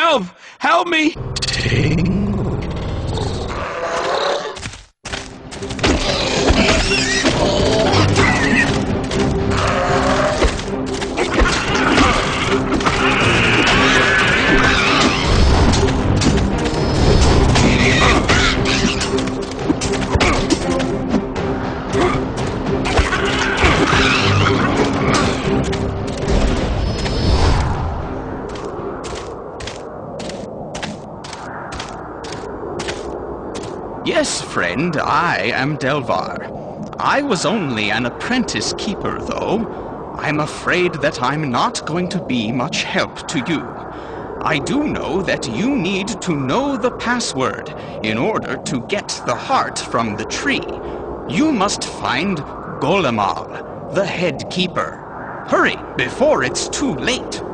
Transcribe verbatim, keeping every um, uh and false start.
Help! Help me! Yes, friend, I am Delvar. I was only an apprentice keeper, though. I'm afraid that I'm not going to be much help to you. I do know that you need to know the password in order to get the heart from the tree. You must find Golemal, the head keeper. Hurry, before it's too late.